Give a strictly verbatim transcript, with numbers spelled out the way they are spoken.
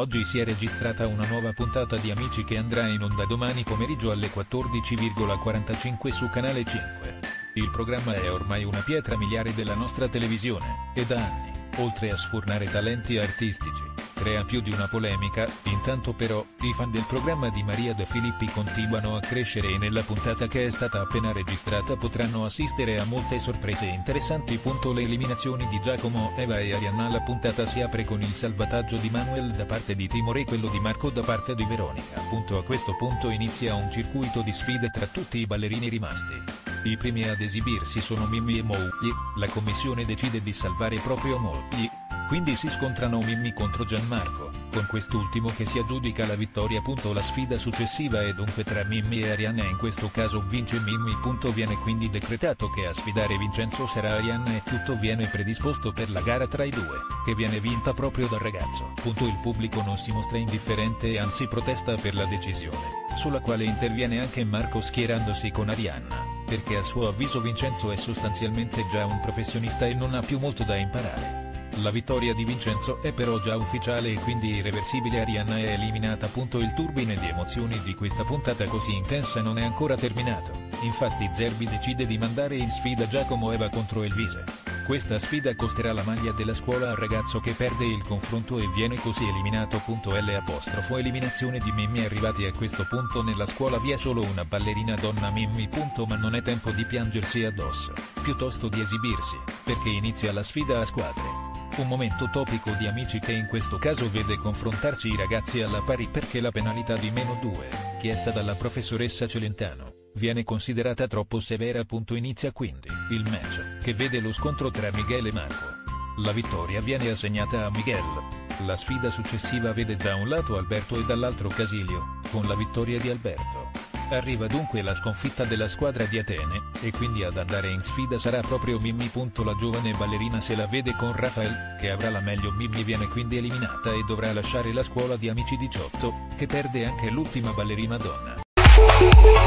Oggi si è registrata una nuova puntata di Amici che andrà in onda domani pomeriggio alle quattordici e quarantacinque su Canale cinque. Il programma è ormai una pietra miliare della nostra televisione, e da anni, oltre a sfornare talenti artistici, crea più di una polemica. Intanto però, i fan del programma di Maria De Filippi continuano a crescere e nella puntata che è stata appena registrata potranno assistere a molte sorprese interessanti. Le eliminazioni di Giacomo, Eva e Arianna. La puntata si apre con il salvataggio di Manuel da parte di Timore e quello di Marco da parte di Veronica. A questo punto inizia un circuito di sfide tra tutti i ballerini rimasti. I primi ad esibirsi sono Mimmi e Mogli. La commissione decide di salvare proprio Mogli, quindi si scontrano Mimmi contro Gianmarco, con quest'ultimo che si aggiudica la vittoria. La sfida successiva è dunque tra Mimmi e Arianna, in questo caso vince Mimmi. Viene quindi decretato che a sfidare Vincenzo sarà Arianna e tutto viene predisposto per la gara tra i due, che viene vinta proprio dal ragazzo. Il pubblico non si mostra indifferente e anzi protesta per la decisione, sulla quale interviene anche Marco schierandosi con Arianna, perché a suo avviso Vincenzo è sostanzialmente già un professionista e non ha più molto da imparare. La vittoria di Vincenzo è però già ufficiale e quindi irreversibile. Arianna è eliminata. Il turbine di emozioni di questa puntata così intensa non è ancora terminato, infatti Zerbi decide di mandare in sfida Giacomo Eva contro Elvise. Questa sfida costerà la maglia della scuola al ragazzo che perde il confronto e viene così eliminato. L' eliminazione di Mimmi. Arrivati a questo punto nella scuola vi è solo una ballerina donna, Mimmi. Ma non è tempo di piangersi addosso, piuttosto di esibirsi, perché inizia la sfida a squadre. Un momento topico di Amici che in questo caso vede confrontarsi i ragazzi alla pari perché la penalità di meno due, chiesta dalla professoressa Celentano, viene considerata troppo severa. Inizia quindi il match, che vede lo scontro tra Miguel e Marco. La vittoria viene assegnata a Miguel. La sfida successiva vede da un lato Alberto e dall'altro Casilio, con la vittoria di Alberto. Arriva dunque la sconfitta della squadra di Atene, e quindi ad andare in sfida sarà proprio Mimmi. La giovane ballerina se la vede con Rafael, che avrà la meglio. Mimmi viene quindi eliminata e dovrà lasciare la scuola di Amici diciotto, che perde anche l'ultima ballerina donna.